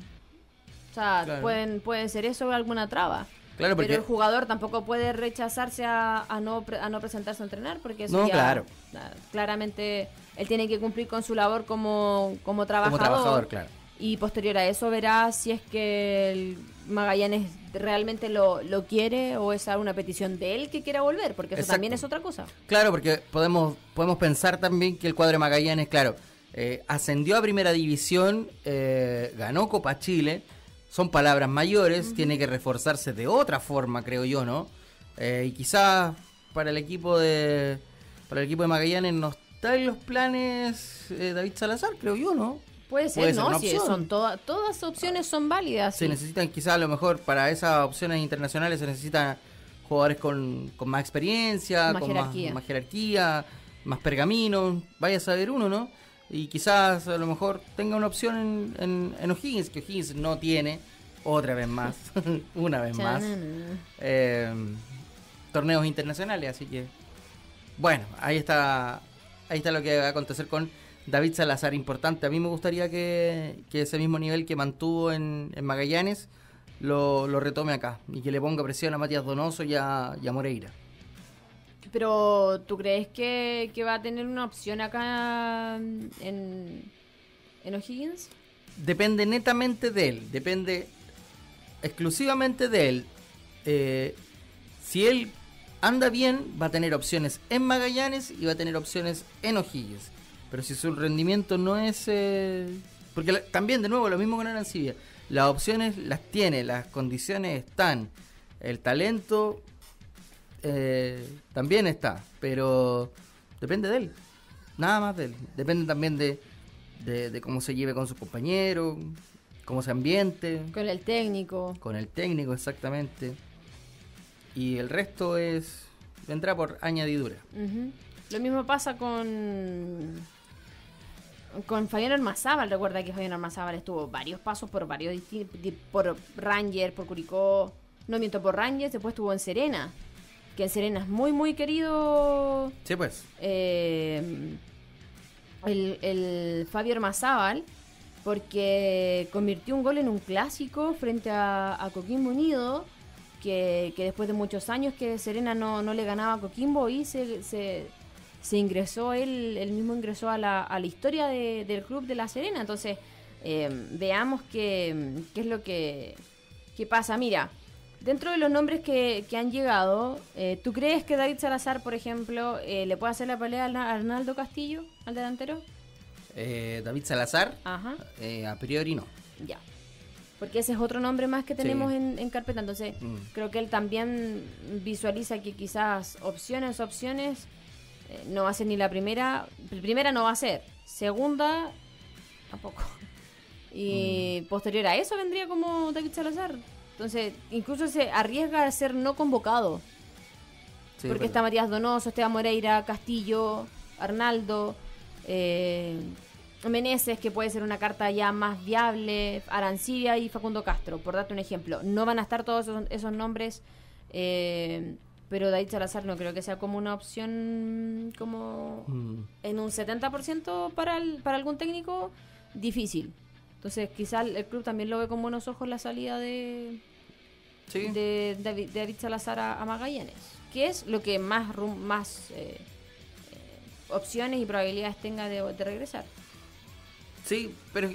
O sea, Claro. pueden, pueden ser eso o alguna traba. Claro, porque... Pero el jugador tampoco puede rechazarse a, a, no, pre- a no presentarse a entrenar, porque eso No, ya, claro. ah, claramente él tiene que cumplir con su labor como, como trabajador. Como trabajador, claro. Y posterior a eso verá si es que el Magallanes realmente lo, lo quiere o es una petición de él que quiera volver, porque eso Exacto. también es otra cosa. Claro, porque podemos podemos pensar también que el cuadro de Magallanes, claro, eh, ascendió a Primera División, eh, ganó Copa Chile, son palabras mayores, uh-huh. Tiene que reforzarse de otra forma, creo yo, ¿no? Eh, y quizás para el equipo de para el equipo de Magallanes no está en los planes eh, David Salazar, creo yo, ¿no? Puede ser, Puede ser ¿no? una Si opción. son todas todas opciones son válidas. Se sí. necesitan quizás a lo mejor para esas opciones internacionales se necesitan jugadores con, con más experiencia, Más con jerarquía. Más, más jerarquía, más pergamino, vaya a saber uno, ¿no? Y quizás a lo mejor tenga una opción en, en, en O'Higgins, que O'Higgins no tiene, otra vez más, una vez más, Chanana. eh, torneos internacionales, así que bueno, ahí está, ahí está lo que va a acontecer con David Salazar, importante. A mí me gustaría que, que ese mismo nivel que mantuvo en, en Magallanes lo, lo retome acá y que le ponga presión a Matías Donoso y a, y a Moreira. Pero, ¿tú crees que, que va a tener una opción acá en, en O'Higgins? Depende netamente de él, depende exclusivamente de él. Eh, si él anda bien, va a tener opciones en Magallanes y va a tener opciones en O'Higgins. Pero si su rendimiento no es... Eh, porque la, también, de nuevo, lo mismo con Arancibia. Las opciones las tiene, las condiciones están. El talento eh, también está. Pero depende de él. Nada más de él. Depende también de, de, de cómo se lleve con sus compañeros, cómo se ambiente. Con el técnico. Con el técnico, exactamente. Y el resto es... vendrá por añadidura. Uh-huh. Lo mismo pasa con... con Fabián Ormazábal. Recuerda que Fabián Ormazábal estuvo varios pasos por varios disti- di- por Ranger, por Curicó, no miento, por Ranger, después estuvo en Serena, que en Serena es muy muy querido Sí, pues. eh, el, el Fabio Ormazábal, porque convirtió un gol en un clásico frente a, a Coquimbo Unido, que, que después de muchos años que Serena no, no le ganaba a Coquimbo y se... se se ingresó, él, él mismo ingresó a la, a la historia de, del club de La Serena. Entonces, eh, veamos qué, qué es lo que, qué pasa. Mira, dentro de los nombres que, que han llegado, eh, ¿tú crees que David Salazar, por ejemplo, eh, le puede hacer la pelea a Arnaldo Castillo, al delantero? Eh, David Salazar, Ajá, eh, a priori no. ya. Porque ese es otro nombre más que tenemos Sí. en, en carpeta. Entonces, Mm. creo que él también visualiza que quizás opciones, opciones... no va a ser ni la primera. Primera no va a ser. Segunda, tampoco. Y mm. posterior a eso vendría como David Salazar. Entonces, incluso se arriesga a ser no convocado. Sí, porque pero... está Matías Donoso, Esteban Moreira, Castillo, Arnaldo, eh, Meneses, que puede ser una carta ya más viable, Arancibia y Facundo Castro, por darte un ejemplo. No van a estar todos esos, esos nombres. Eh, Pero David Salazar no creo que sea como una opción como mm. en un setenta por ciento para, el, para algún técnico, difícil. Entonces quizás el club también lo ve con buenos ojos la salida de, ¿Sí? de, de, de David Salazar a, a Magallanes, que es lo que más, más eh, eh, opciones y probabilidades tenga de, de regresar. Sí, pero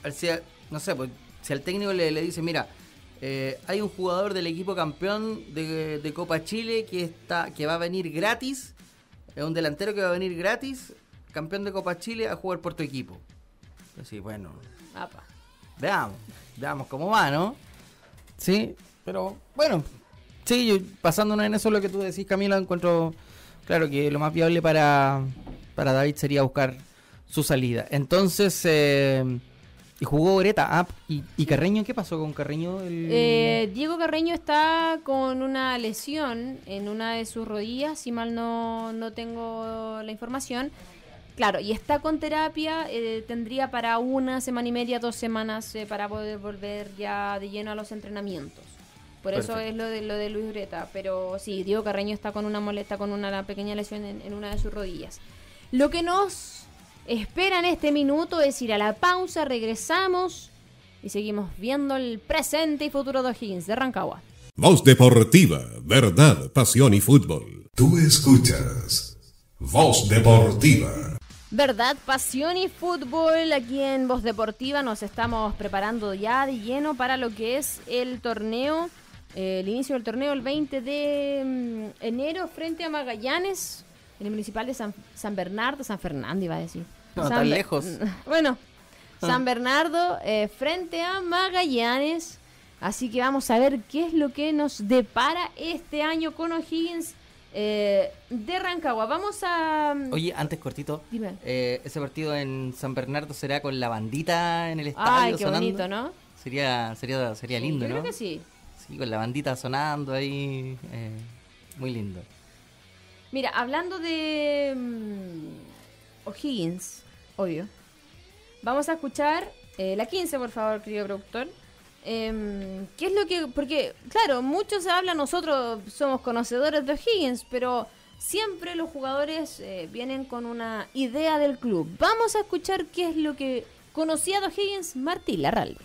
si, no sé, pues, si al técnico le, le dice, mira, eh, hay un jugador del equipo campeón de, de Copa Chile que está que va a venir gratis, es un delantero que va a venir gratis, campeón de Copa Chile, a jugar por tu equipo. Así, bueno, Apa. veamos, veamos cómo va, ¿no? Sí, pero bueno, sí, yo, basándonos en eso lo que tú decís, Camila, encuentro claro que lo más viable para, para David sería buscar su salida. Entonces, eh, y jugó Greta, ah, y, y Carreño, ¿qué pasó con Carreño? El... Eh, Diego Carreño está con una lesión en una de sus rodillas, si mal no, no tengo la información. Claro, y está con terapia, eh, tendría para una semana y media, dos semanas eh, para poder volver ya de lleno a los entrenamientos. Por Perfecto. Eso es lo de lo de Luis Greta. Pero sí, Diego Carreño está con una molesta, con una pequeña lesión en, en una de sus rodillas. Lo que nos espera en este minuto es ir a la pausa, regresamos y seguimos viendo el presente y futuro de O'Higgins de Rancagua. Voz Deportiva, verdad, pasión y fútbol. Tú escuchas Voz Deportiva. Verdad, pasión y fútbol. Aquí en Voz Deportiva nos estamos preparando ya de lleno para lo que es el torneo, eh, el inicio del torneo el veinte de mm, enero frente a Magallanes, en el municipal de San, San Bernardo, San Fernando iba a decir. No, San tan Be- lejos. Bueno, Ah. San Bernardo eh, frente a Magallanes. Así que vamos a ver qué es lo que nos depara este año con O'Higgins eh, de Rancagua. Vamos a... Oye, antes cortito, Dime. eh, ese partido en San Bernardo será con la bandita en el estadio. Ay, qué sonando. bonito, ¿no? Sería, sería, sería lindo, Yo ¿no? creo que sí. Sí, con la bandita sonando ahí, eh, muy lindo. Mira, hablando de mm, O'Higgins, obvio, vamos a escuchar eh, la quince, por favor, querido productor. Eh, ¿Qué es lo que...? Porque, claro, mucho se habla, nosotros somos conocedores de O'Higgins, pero siempre los jugadores eh, vienen con una idea del club. Vamos a escuchar qué es lo que conocía de O'Higgins Martín Larralde.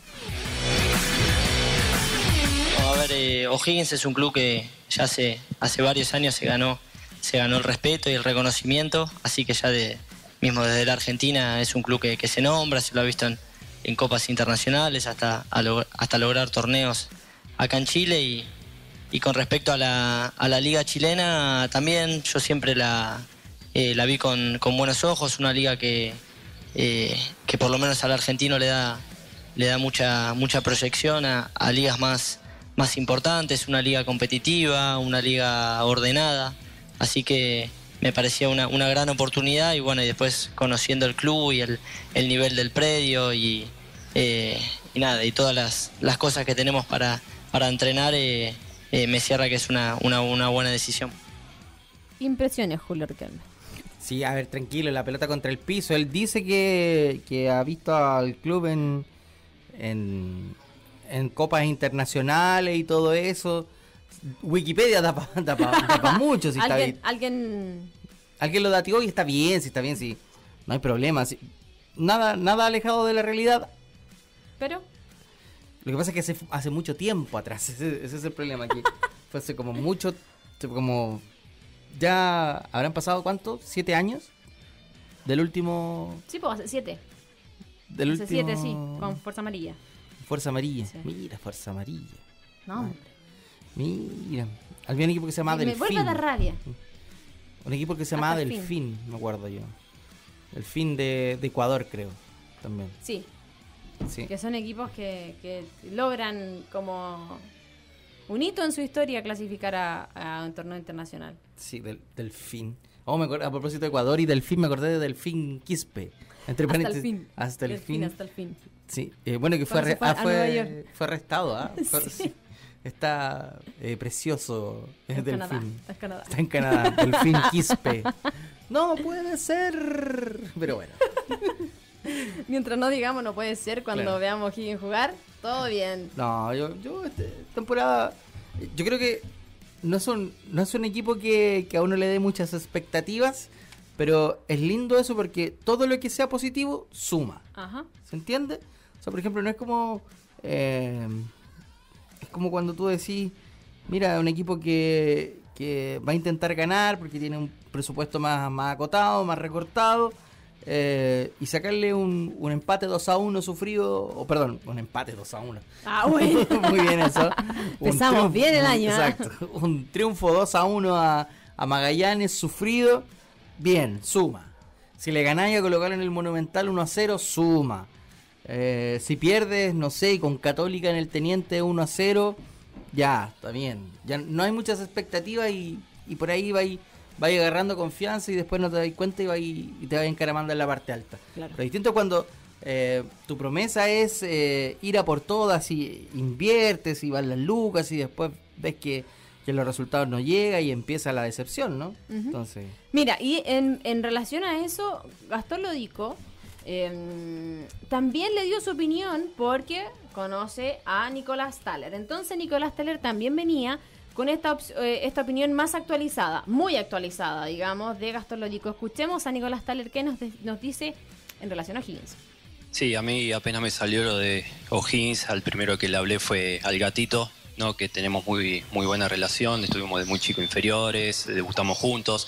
A ver, eh, O'Higgins es un club que ya hace, hace varios años se ganó, se ganó el respeto y el reconocimiento, así que ya de, mismo desde la Argentina es un club que, que se nombra, se lo ha visto en, en copas internacionales hasta, a log- hasta lograr torneos acá en Chile y, y con respecto a la, a la liga chilena también yo siempre la, eh, la vi con, con buenos ojos, una liga que, eh, que por lo menos al argentino le da, le da mucha, mucha proyección a, a ligas más más importantes, una liga competitiva, una liga ordenada, así que me parecía una, una gran oportunidad y bueno, y después conociendo el club y el, el nivel del predio y, eh, y nada, y todas las, las cosas que tenemos para, para entrenar, eh, eh, me cierra que es una, una, una buena decisión. Impresiones, Julio Riquelme. Sí, a ver, tranquilo, la pelota contra el piso. Él dice que, que ha visto al club en... en en copas internacionales y todo eso. Wikipedia da para da pa, da pa mucho, si está ¿Alguien, bien. alguien... Alguien lo datió y está bien, si está bien, sí. No hay problema. Sí. Nada, nada alejado de la realidad. ¿Pero? Lo que pasa es que hace, hace mucho tiempo atrás. Ese, ese es el problema aquí. Fue hace como mucho, como... Ya habrán pasado, ¿cuánto? ¿Siete años? Del último... Sí, pues hace siete. Del hace último... siete, sí, con Fuerza Amarilla. Fuerza Amarilla. Sí. Mira, Fuerza Amarilla. No, hombre. Mira. Había un equipo que se llamaba Me Delfín. vuelve a dar rabia. Un equipo que se llamaba Hasta el Delfín, me acuerdo yo. Delfín de, de Ecuador, creo. También. Sí, Sí. que son equipos que, que logran como un hito en su historia clasificar a, a un torneo internacional. Sí, del, Delfín. Oh, me acuerdo, a propósito de Ecuador y Delfín, me acordé de Delfín Quispe. Entre Hasta el paréntesis, fin. Hasta el Delfín fin. hasta el fin. Sí, eh, bueno, que fue, Cuando se arre- fue ah, a fue, Nueva York. fue arrestado, ¿ah? Fue- Sí. sí. Está eh, precioso es En Delfín. Canadá, está en Canadá. Está en Canadá, Delfín Quispe. No puede ser. Pero bueno. Mientras no digamos no puede ser cuando Claro. veamos a Higgins jugar, todo bien. No, yo, yo esta temporada, yo creo que no es un, no es un equipo que, que a uno le dé muchas expectativas, pero es lindo eso porque todo lo que sea positivo suma. Ajá. ¿Se entiende? O sea, por ejemplo, no es como... eh, es como cuando tú decís, mira, un equipo que, que va a intentar ganar porque tiene un presupuesto más, más acotado, más recortado, eh, y sacarle un, un empate dos a uno sufrido, o perdón, un empate dos a uno. Ah, bueno. Muy bien eso. Empezamos bien el año. Exacto. ¿eh? Un triunfo dos a uno a, a Magallanes sufrido, bien, suma. Si le ganáis a colocarlo en el Monumental uno a cero, suma. Eh, si pierdes, no sé, y con Católica en el Teniente uno a cero, ya, está bien. Ya no hay muchas expectativas y, y por ahí vais va agarrando confianza y después no te das cuenta y, va y, y te vas encaramando en la parte alta. Claro. Lo distinto es cuando eh, tu promesa es eh, ir a por todas y inviertes y van las lucas y después ves que, que los resultados no llegan y empieza la decepción, ¿no? Uh-huh. Entonces... Mira, y en, en relación a eso, Gastón Lodico eh, también le dio su opinión porque conoce a Nicolás Thaler. Entonces Nicolás Thaler también venía con esta, eh, esta opinión más actualizada, muy actualizada, digamos, de Gastón Lodico. Escuchemos a Nicolás Thaler que nos, de, nos dice en relación a O'Higgins. Sí, a mí apenas me salió lo de O'Higgins, al primero que le hablé fue al Gatito, ¿no? Que tenemos muy, muy buena relación, estuvimos de muy chicos inferiores, debutamos juntos.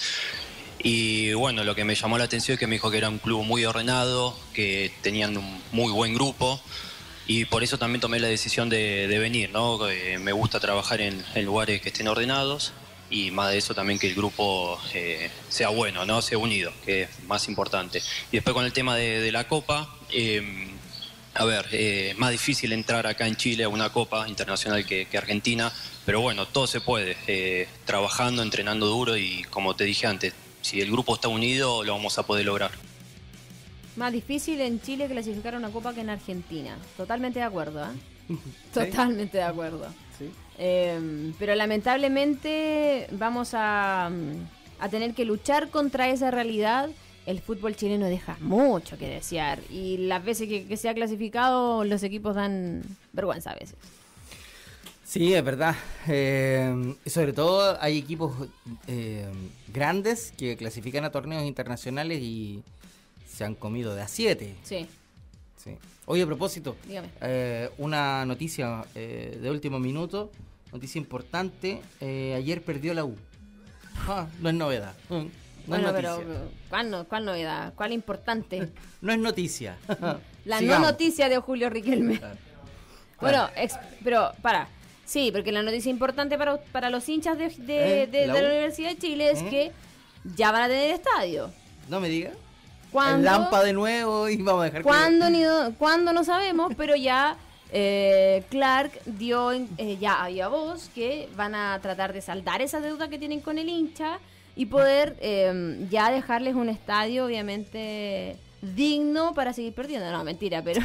Y bueno, lo que me llamó la atención es que me dijo que era un club muy ordenado, que tenían un muy buen grupo. Y por eso también tomé la decisión de, de venir, ¿no? Eh, me gusta trabajar en, en lugares que estén ordenados y más de eso también que el grupo eh, sea bueno, ¿no? Sea unido, que es más importante. Y después con el tema de, de la Copa, eh, a ver, es eh, más difícil entrar acá en Chile a una Copa internacional que, que Argentina, pero bueno, todo se puede, eh, trabajando, entrenando duro y como te dije antes, si el grupo está unido lo vamos a poder lograr. Más difícil en Chile clasificar a una Copa que en Argentina. Totalmente de acuerdo, ¿eh? ¿Sí? Totalmente de acuerdo. ¿Sí? Eh, pero lamentablemente vamos a, a tener que luchar contra esa realidad. El fútbol chileno deja mucho que desear. Y las veces que, que se ha clasificado, los equipos dan vergüenza a veces. Sí, es verdad. Eh, y sobre todo hay equipos eh, grandes que clasifican a torneos internacionales y se han comido de a siete. Sí. Sí. Oye, a propósito, dígame. Eh, una noticia eh, de último minuto, noticia importante. Eh, ayer perdió la U. Ah, no es novedad. No, no bueno, es noticia. Pero ¿cuál, no, ¿cuál novedad? ¿Cuál importante? No es noticia. La Sigamos. No noticia de Julio Riquelme. Claro. Bueno, ex, pero para. Sí, porque la noticia importante para, para los hinchas de, de, ¿Eh? de, ¿La de la U? Universidad de Chile es ¿Eh? que ya van a tener estadio. No me diga. ¿Cuándo? El Lampa de nuevo y vamos a dejar ¿Cuándo, que... ni do, ¿cuándo no sabemos? Pero ya eh, Clark dio eh, ya había voz que van a tratar de saldar esa deuda que tienen con el hincha y poder eh, ya dejarles un estadio obviamente digno para seguir perdiendo. No, mentira, pero...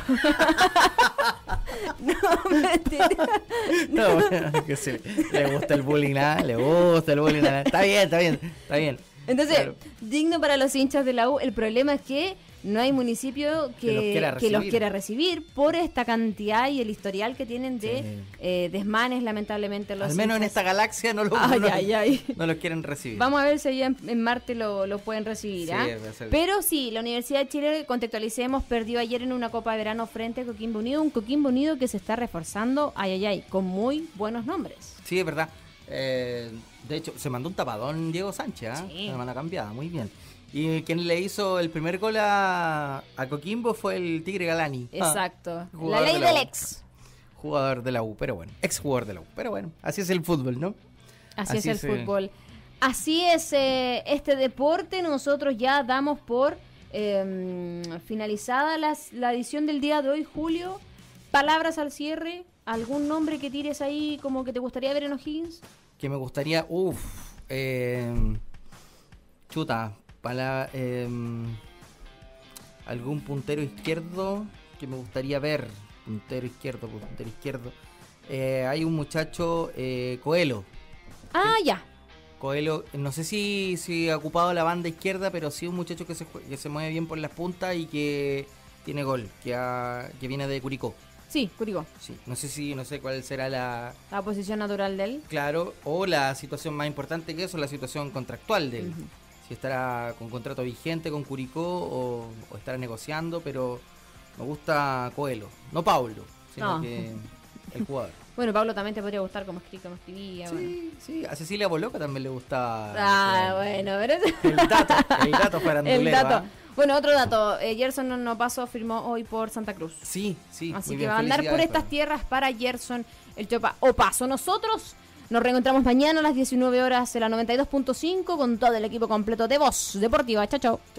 no, mentira. No, bueno, que se, le gusta el bullying, ¿eh? Le gusta el bullying. ¿eh? Está bien, está bien, está bien. Entonces, claro. Digno para los hinchas de la U. El problema es que no hay municipio que, que, los, quiera que los quiera recibir por esta cantidad y el historial que tienen de sí. eh, desmanes, lamentablemente. Los Al menos hinchas. En esta galaxia no, lo, ay, no, ay, ay. no los quieren recibir. Vamos a ver si allá en, en Marte lo, lo pueden recibir. Sí, ¿eh? Pero sí, la Universidad de Chile, contextualicemos, perdió ayer en una Copa de Verano frente a Coquimbo Unido. Un Coquimbo Unido que se está reforzando, ay, ay, ay, con muy buenos nombres. Sí, es verdad. Eh, de hecho, se mandó un tapadón Diego Sánchez, ¿eh? Sí. Una mano cambiada, muy bien. Y quien le hizo el primer gol a, a Coquimbo fue el Tigre Galani. Exacto. Ah, la ley de del la ex. Jugador de la U, pero bueno. Ex jugador de la U, pero bueno. Así es el fútbol, ¿no? Así, así es el es, fútbol. Eh... Así es eh, este deporte. Nosotros ya damos por eh, finalizada las, la edición del día de hoy, Julio. Palabras al cierre. ¿Algún nombre que tires ahí como que te gustaría ver en O'Higgins? Que me gustaría, uff, eh, chuta, para eh, algún puntero izquierdo que me gustaría ver, puntero izquierdo, puntero izquierdo. Eh, hay un muchacho, eh, Coelho. Ah, ¿sí? ya. Coelho, no sé si, si ha ocupado la banda izquierda, pero sí un muchacho que se, que se mueve bien por las puntas y que tiene gol, que, ha, que viene de Curicó. Sí, Curicó. Sí, no sé si, no sé cuál será la... La posición natural de él. Claro, o la situación más importante que eso, la situación contractual de él. Uh-huh. Si estará con contrato vigente con Curicó o, o estará negociando, pero me gusta Coelho, no Paulo, sino no. que el jugador. Bueno, Pablo también te podría gustar como, escri- como escribía. Sí, bueno. sí, a Cecilia Boloca también le gustaba. Ah, bueno, pero... El dato, el dato farandulero. El dato. ¿eh? Bueno, otro dato, eh, Gerson no pasó, firmó hoy por Santa Cruz. Sí, sí. Así muy que bien, va a andar por felicidades, estas Fran. tierras para Gerson el Chopa Opaso. Nosotros nos reencontramos mañana a las diecinueve horas en la noventa y dos punto cinco con todo el equipo completo de Voz Deportiva. Chao, chao.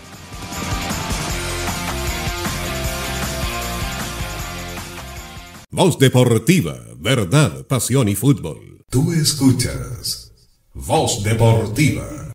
Voz Deportiva, verdad, pasión y fútbol. Tú escuchas Voz Deportiva.